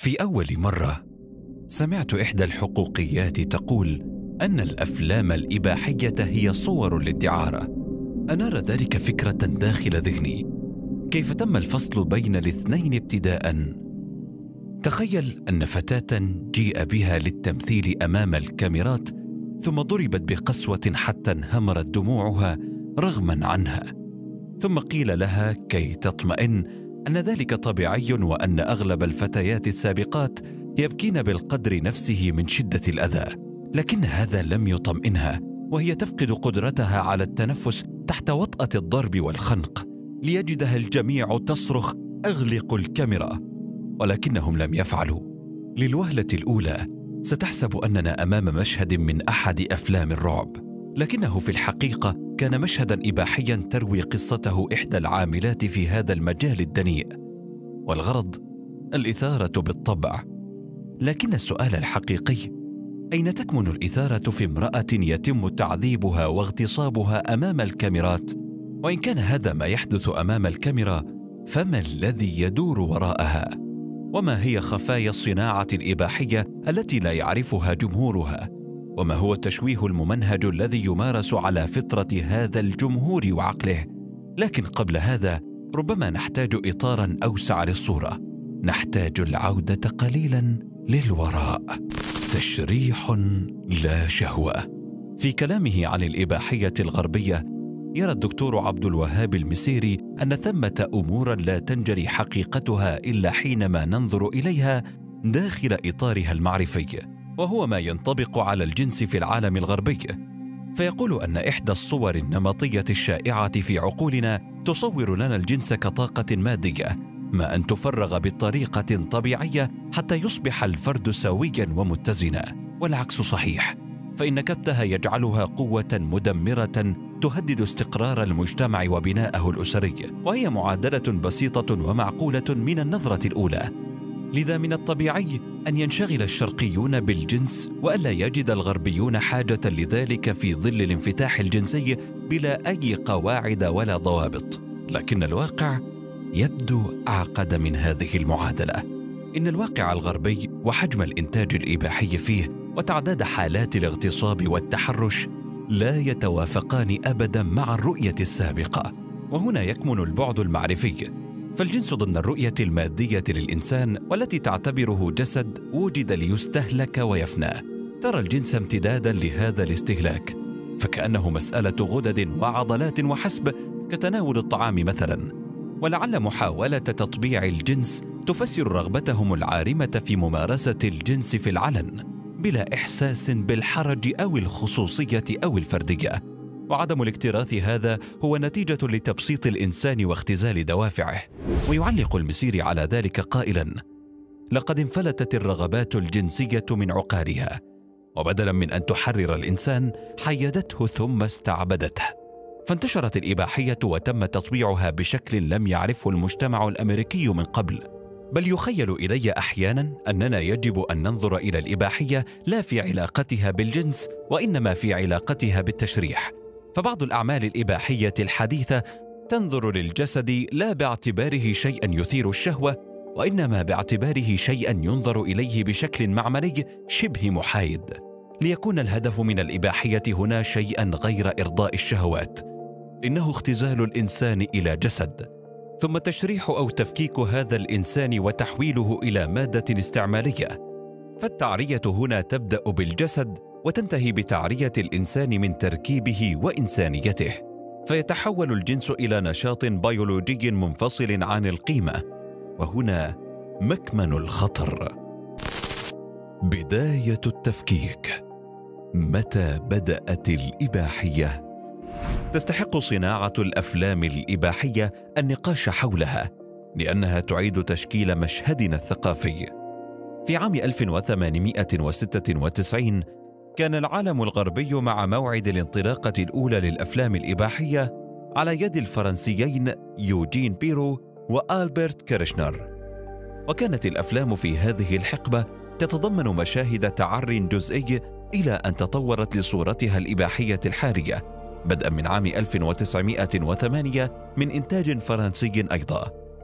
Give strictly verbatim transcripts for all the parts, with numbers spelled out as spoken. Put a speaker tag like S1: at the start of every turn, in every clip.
S1: في أول مرة سمعت إحدى الحقوقيات تقول أن الأفلام الإباحية هي صور للدعارة. أنار ذلك فكرة داخل ذهني: كيف تم الفصل بين الاثنين ابتداءً؟ تخيل أن فتاة جيء بها للتمثيل أمام الكاميرات ثم ضربت بقسوة حتى انهمرت دموعها رغما عنها، ثم قيل لها كي تطمئن أن ذلك طبيعي وأن أغلب الفتيات السابقات يبكين بالقدر نفسه من شدة الأذى. لكن هذا لم يطمئنها، وهي تفقد قدرتها على التنفس تحت وطأة الضرب والخنق، ليجدها الجميع تصرخ: أغلقوا الكاميرا! ولكنهم لم يفعلوا. للوهلة الأولى ستحسب أننا أمام مشهد من أحد أفلام الرعب، لكنه في الحقيقة كان مشهدا إباحيا تروي قصته إحدى العاملات في هذا المجال الدنيء، والغرض الإثارة بالطبع. لكن السؤال الحقيقي: أين تكمن الإثارة في امرأة يتم تعذيبها واغتصابها أمام الكاميرات؟ وإن كان هذا ما يحدث أمام الكاميرا، فما الذي يدور وراءها؟ وما هي خفايا الصناعة الإباحية التي لا يعرفها جمهورها؟ وما هو التشويه الممنهج الذي يمارس على فطرة هذا الجمهور وعقله؟ لكن قبل هذا ربما نحتاج إطاراً أوسع للصورة. نحتاج العودة قليلاً للوراء. تشريح لا شهوة. في كلامه عن الإباحية الغربية، يرى الدكتور عبد الوهاب المسيري أن ثمة أمورا لا تنجلي حقيقتها إلا حينما ننظر إليها داخل إطارها المعرفي، وهو ما ينطبق على الجنس في العالم الغربي. فيقول أن إحدى الصور النمطية الشائعة في عقولنا تصور لنا الجنس كطاقة مادية، ما أن تفرغ بطريقة طبيعية حتى يصبح الفرد سويا ومتزنا. والعكس صحيح، فإن كبتها يجعلها قوة مدمرة تهدد استقرار المجتمع وبناءه الأسري، وهي معادلة بسيطة ومعقولة من النظرة الأولى. لذا من الطبيعي أن ينشغل الشرقيون بالجنس وألا يجد الغربيون حاجة لذلك في ظل الانفتاح الجنسي بلا أي قواعد ولا ضوابط. لكن الواقع يبدو أعقد من هذه المعادلة. إن الواقع الغربي وحجم الإنتاج الإباحي فيه وتعداد حالات الاغتصاب والتحرش لا يتوافقان أبدا مع الرؤية السابقة، وهنا يكمن البعد المعرفي. فالجنس ضمن الرؤية المادية للإنسان والتي تعتبره جسد وجد ليستهلك ويفنى، ترى الجنس امتدادا لهذا الاستهلاك، فكأنه مسألة غدد وعضلات وحسب، كتناول الطعام مثلا. ولعل محاولة تطبيع الجنس تفسر رغبتهم العارمة في ممارسة الجنس في العلن بلا إحساس بالحرج أو الخصوصية أو الفردية. وعدم الاكتراث هذا هو نتيجة لتبسيط الإنسان واختزال دوافعه. ويعلق المسيري على ذلك قائلا: لقد انفلتت الرغبات الجنسية من عقارها، وبدلا من أن تحرر الإنسان حيدته ثم استعبدته، فانتشرت الإباحية وتم تطبيعها بشكل لم يعرفه المجتمع الأمريكي من قبل. بل يخيل إلي أحيانا أننا يجب أن ننظر إلى الإباحية لا في علاقتها بالجنس، وإنما في علاقتها بالتشريح. فبعض الأعمال الإباحية الحديثة تنظر للجسد لا باعتباره شيئا يثير الشهوة، وإنما باعتباره شيئا ينظر إليه بشكل معملي شبه محايد، ليكون الهدف من الإباحية هنا شيئا غير إرضاء الشهوات. إنه اختزال الإنسان إلى جسد، ثم تشريح أو تفكيك هذا الإنسان وتحويله إلى مادة استعمالية. فالتعرية هنا تبدأ بالجسد وتنتهي بتعرية الإنسان من تركيبه وإنسانيته، فيتحول الجنس إلى نشاط بيولوجي منفصل عن القيمة. وهنا مكمن الخطر. بداية التفكيك. متى بدأت الإباحية؟ تستحق صناعة الأفلام الإباحية النقاش حولها، لأنها تعيد تشكيل مشهدنا الثقافي. في عام ألف وثمانمائة وستة وتسعين كان العالم الغربي مع موعد الانطلاقة الأولى للأفلام الإباحية على يد الفرنسيين يوجين بيرو وآلبرت كيرشنر. وكانت الأفلام في هذه الحقبة تتضمن مشاهد تعر جزئي إلى أن تطورت لصورتها الإباحية الحالية، بدءا من عام ألف وتسعمائة وثمانية من إنتاج فرنسي أيضا.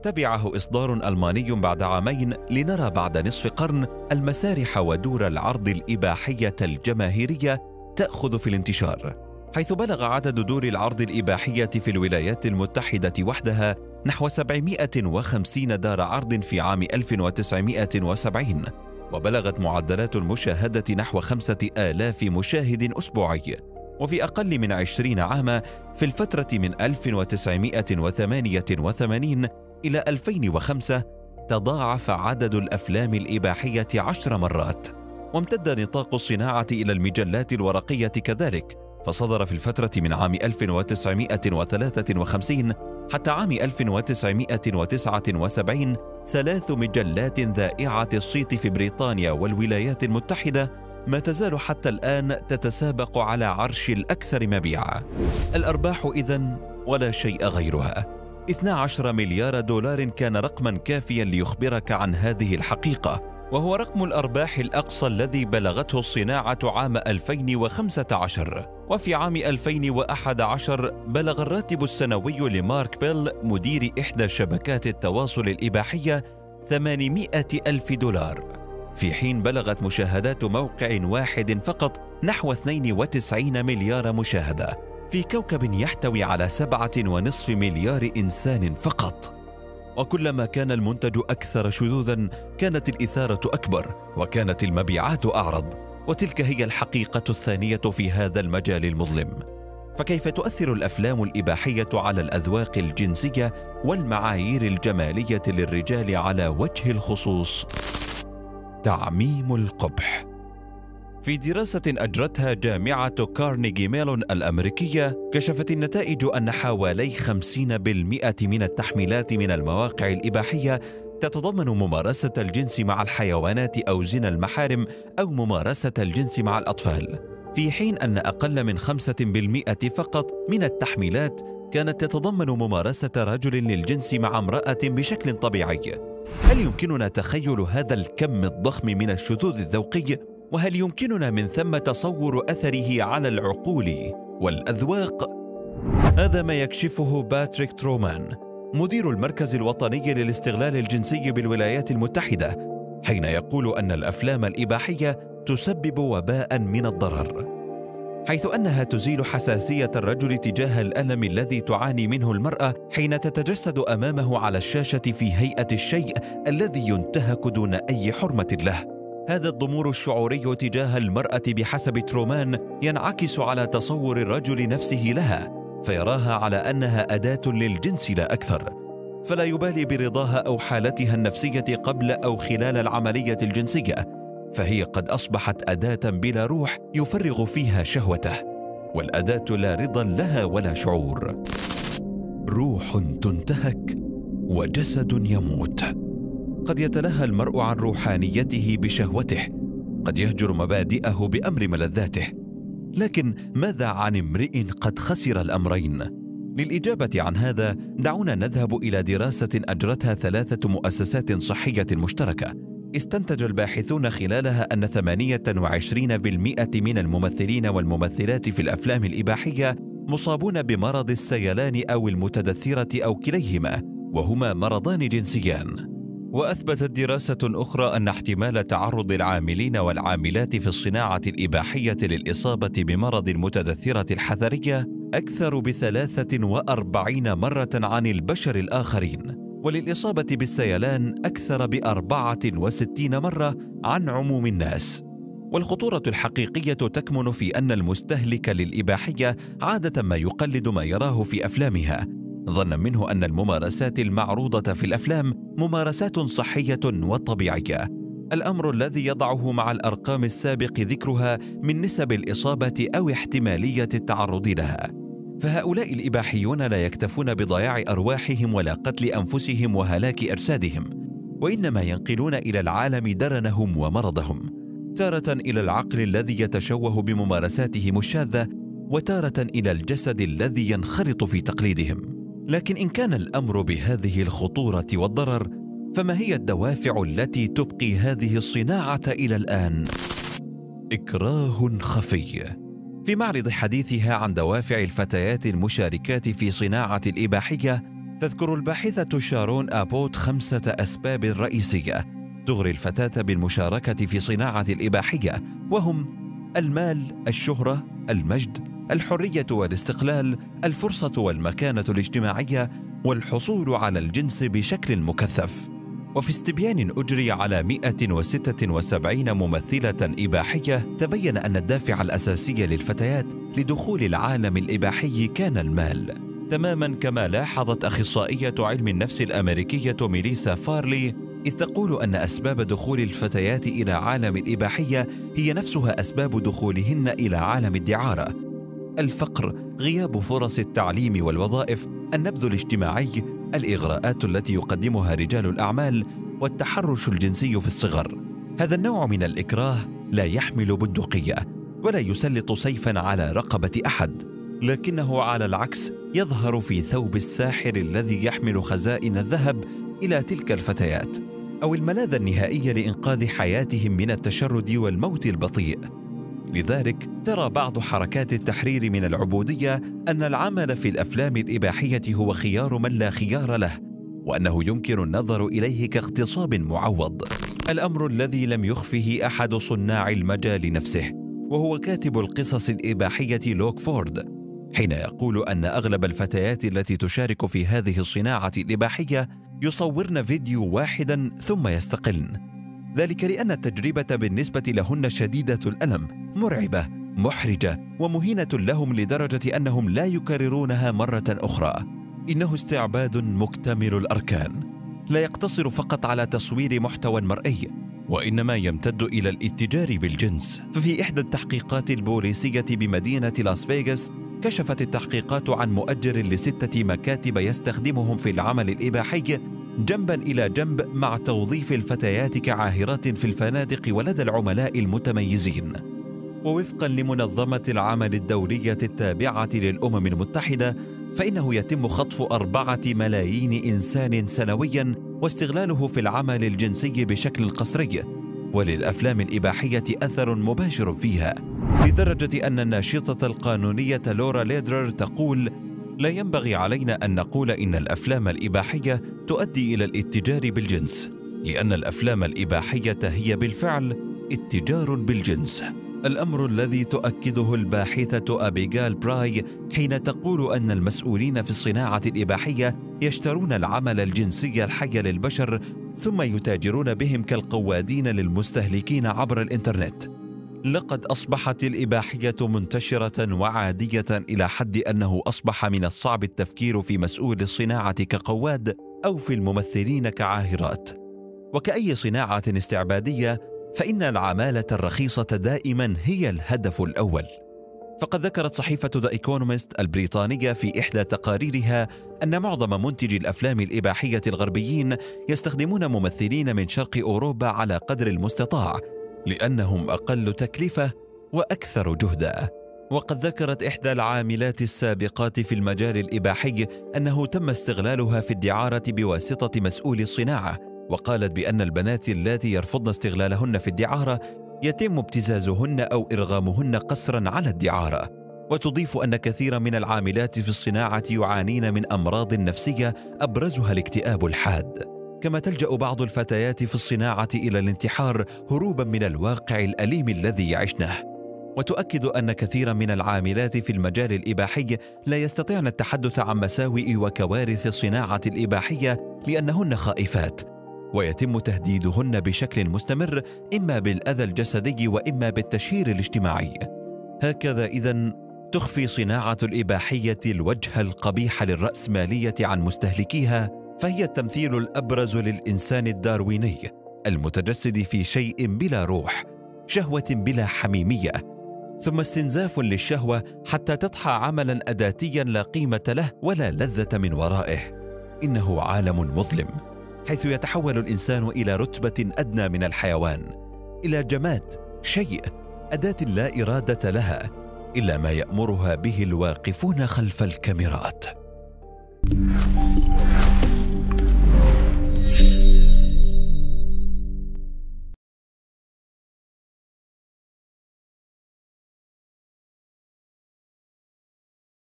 S1: تبعه إصدار ألماني بعد عامين لنرى بعد نصف قرن المسارح ودور العرض الإباحية الجماهيرية تأخذ في الانتشار، حيث بلغ عدد دور العرض الإباحية في الولايات المتحدة وحدها نحو سبعمائة وخمسين دار عرض في عام ألف وتسعمائة وسبعين، وبلغت معدلات المشاهدة نحو خمسة آلاف مشاهد أسبوعي. وفي أقل من عشرين عاما، في الفترة من ألف وتسعمائة وثمانية وثمانين إلى ألفين وخمسة، تضاعف عدد الأفلام الإباحية عشر مرات، وامتد نطاق الصناعة إلى المجلات الورقية كذلك، فصدر في الفترة من عام ألف وتسعمائة وثلاثة وخمسين حتى عام ألف وتسعمائة وتسعة وسبعين ثلاث مجلات ذائعة الصيت في بريطانيا والولايات المتحدة، ما تزال حتى الآن تتسابق على عرش الأكثر مبيعاً. الأرباح إذن ولا شيء غيرها. اثنا عشر مليار دولار كان رقماً كافياً ليخبرك عن هذه الحقيقة، وهو رقم الأرباح الأقصى الذي بلغته الصناعة عام ألفين وخمسة عشر. وفي عام ألفين وأحد عشر بلغ الراتب السنوي لمارك بيل مدير إحدى شبكات التواصل الإباحية ثمانمائة ألف دولار، في حين بلغت مشاهدات موقع واحد فقط نحو اثنين وتسعين مليار مشاهدة في كوكب يحتوي على سبعة ونصف مليار إنسان فقط. وكلما كان المنتج أكثر شذوذاً كانت الإثارة أكبر وكانت المبيعات أعرض، وتلك هي الحقيقة الثانية في هذا المجال المظلم. فكيف تؤثر الأفلام الإباحية على الأذواق الجنسية والمعايير الجمالية للرجال على وجه الخصوص؟ تعميم القبح. في دراسة أجرتها جامعة كارنيجي ميلون الأمريكية، كشفت النتائج أن حوالي خمسين بالمئة من التحميلات من المواقع الإباحية تتضمن ممارسة الجنس مع الحيوانات أو زنا المحارم أو ممارسة الجنس مع الأطفال، في حين أن أقل من خمسة بالمئة فقط من التحميلات كانت تتضمن ممارسة رجل للجنس مع امرأة بشكل طبيعي. هل يمكننا تخيل هذا الكم الضخم من الشذوذ الذوقي؟ وهل يمكننا من ثم تصور أثره على العقول والأذواق؟ هذا ما يكشفه باتريك ترومان، مدير المركز الوطني للاستغلال الجنسي بالولايات المتحدة، حين يقول أن الأفلام الإباحية تسبب وباء من الضرر، حيث أنها تزيل حساسية الرجل تجاه الألم الذي تعاني منه المرأة حين تتجسد أمامه على الشاشة في هيئة الشيء الذي ينتهك دون أي حرمة له. هذا الضمور الشعوري تجاه المرأة بحسب ترومان ينعكس على تصور الرجل نفسه لها، فيراها على أنها أداة للجنس لا أكثر، فلا يبالي برضاها أو حالتها النفسية قبل أو خلال العملية الجنسية، فهي قد أصبحت أداة بلا روح يفرغ فيها شهوته، والأداة لا رضا لها ولا شعور. روح تنتهك وجسد يموت. قد يتلهى المرء عن روحانيته بشهوته، قد يهجر مبادئه بأمر ملذاته، لكن ماذا عن امرئ قد خسر الأمرين؟ للإجابة عن هذا دعونا نذهب إلى دراسة أجرتها ثلاثة مؤسسات صحية مشتركة، استنتج الباحثون خلالها أن ثمانية وعشرين بالمئة من الممثلين والممثلات في الأفلام الإباحية مصابون بمرض السيلان أو المتدثرة أو كليهما، وهما مرضان جنسيان. وأثبتت دراسة أخرى أن احتمال تعرض العاملين والعاملات في الصناعة الإباحية للإصابة بمرض المتدثرة الحذرية أكثر بثلاثة وأربعين مرة عن البشر الآخرين، وللإصابة بالسيلان أكثر بأربعة وستين مرة عن عموم الناس. والخطورة الحقيقية تكمن في أن المستهلك للإباحية عادة ما يقلد ما يراه في أفلامها، ظنا منه أن الممارسات المعروضة في الأفلام ممارسات صحية وطبيعية، الأمر الذي يضعه مع الأرقام السابق ذكرها من نسب الإصابة أو احتمالية التعرض لها. فهؤلاء الإباحيون لا يكتفون بضياع أرواحهم ولا قتل أنفسهم وهلاك أجسادهم، وإنما ينقلون إلى العالم درنهم ومرضهم، تارة إلى العقل الذي يتشوه بممارساتهم الشاذة، وتارة إلى الجسد الذي ينخرط في تقليدهم. لكن إن كان الأمر بهذه الخطورة والضرر، فما هي الدوافع التي تبقي هذه الصناعة إلى الآن؟ إكراه خفي. في معرض حديثها عن دوافع الفتيات المشاركات في صناعة الإباحية، تذكر الباحثة شارون أبوت خمسة أسباب رئيسية تغري الفتاة بالمشاركة في صناعة الإباحية، وهم المال، الشهرة، المجد، الحرية والاستقلال، الفرصة والمكانة الاجتماعية، والحصول على الجنس بشكل مكثف. وفي استبيان أجري على مئة وستة وسبعين ممثلة إباحية تبين أن الدافع الأساسي للفتيات لدخول العالم الإباحي كان المال، تماما كما لاحظت أخصائية علم النفس الأمريكية ميليسا فارلي، إذ تقول أن أسباب دخول الفتيات إلى عالم الإباحية هي نفسها أسباب دخولهن إلى عالم الدعارة: الفقر، غياب فرص التعليم والوظائف، النبذ الاجتماعي، الإغراءات التي يقدمها رجال الأعمال، والتحرش الجنسي في الصغر. هذا النوع من الإكراه لا يحمل بندقية ولا يسلط سيفاً على رقبة أحد، لكنه على العكس يظهر في ثوب الساحر الذي يحمل خزائن الذهب إلى تلك الفتيات، أو الملاذ النهائي لإنقاذ حياتهم من التشرد والموت البطيء. لذلك ترى بعض حركات التحرير من العبودية أن العمل في الأفلام الإباحية هو خيار من لا خيار له، وأنه يمكن النظر إليه كاغتصاب معوض، الأمر الذي لم يخفه أحد صناع المجال نفسه، وهو كاتب القصص الإباحية لوك فورد، حين يقول أن أغلب الفتيات التي تشارك في هذه الصناعة الإباحية يصورن فيديو واحداً ثم يستقلن، ذلك لأن التجربة بالنسبة لهن شديدة الألم، مرعبة، محرجة، ومهينة لهم لدرجة أنهم لا يكررونها مرة أخرى. إنه استعباد مكتمل الأركان، لا يقتصر فقط على تصوير محتوى مرئي، وإنما يمتد إلى الاتجار بالجنس. ففي إحدى التحقيقات البوليسية بمدينة لاس فيغاس، كشفت التحقيقات عن مؤجر لستة مكاتب يستخدمهم في العمل الإباحي جنباً إلى جنب مع توظيف الفتيات كعاهرات في الفنادق ولدى العملاء المتميزين. ووفقاً لمنظمة العمل الدولية التابعة للأمم المتحدة، فإنه يتم خطف أربعة ملايين إنسان سنوياً واستغلاله في العمل الجنسي بشكل قسري، وللأفلام الإباحية أثر مباشر فيها، لدرجة أن الناشطة القانونية لورا ليدرر تقول: لا ينبغي علينا أن نقول إن الأفلام الإباحية تؤدي إلى الاتجار بالجنس، لأن الأفلام الإباحية هي بالفعل اتجار بالجنس، الأمر الذي تؤكده الباحثة أبيغال براي حين تقول أن المسؤولين في الصناعة الإباحية يشترون العمل الجنسي الحي للبشر ثم يتاجرون بهم كالقوادين للمستهلكين عبر الإنترنت. لقد أصبحت الإباحية منتشرة وعادية إلى حد أنه أصبح من الصعب التفكير في مسؤول الصناعة كقواد أو في الممثلين كعاهرات. وكأي صناعة استعبادية، فإن العمالة الرخيصة دائما هي الهدف الأول. فقد ذكرت صحيفة ذا إيكونومست البريطانية في إحدى تقاريرها أن معظم منتجي الأفلام الإباحية الغربيين يستخدمون ممثلين من شرق أوروبا على قدر المستطاع، لأنهم أقل تكلفة وأكثر جهدا. وقد ذكرت إحدى العاملات السابقات في المجال الإباحي أنه تم استغلالها في الدعارة بواسطة مسؤول الصناعة، وقالت بأن البنات اللاتي يرفضن استغلالهن في الدعارة يتم ابتزازهن أو إرغامهن قسرا على الدعارة. وتضيف أن كثيرا من العاملات في الصناعة يعانين من أمراض نفسية أبرزها الاكتئاب الحاد، كما تلجأ بعض الفتيات في الصناعة إلى الانتحار هروبا من الواقع الأليم الذي يعيشنه. وتؤكد أن كثيرا من العاملات في المجال الإباحي لا يستطيعن التحدث عن مساوئ وكوارث الصناعة الإباحية لأنهن خائفات، ويتم تهديدهن بشكل مستمر إما بالأذى الجسدي وإما بالتشهير الاجتماعي. هكذا إذن تخفي صناعة الإباحية الوجه القبيح للرأسمالية عن مستهلكيها، فهي التمثيل الأبرز للإنسان الدارويني المتجسد في شيء بلا روح، شهوة بلا حميمية، ثم استنزاف للشهوة حتى تضحى عملا أداتيا لا قيمة له ولا لذة من ورائه. إنه عالم مظلم، حيث يتحول الإنسان إلى رتبة أدنى من الحيوان، إلى جماد، شيء، أداة لا إرادة لها إلا ما يأمرها به الواقفون خلف الكاميرات.